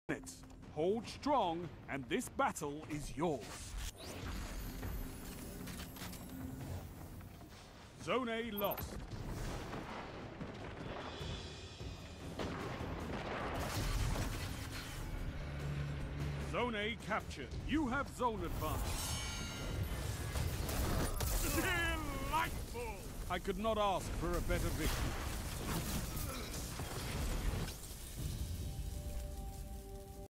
minutes. Hold strong, and this battle is yours. Zone A lost. Zone A captured. You have zone advantage. Delightful! I could not ask for a better victory.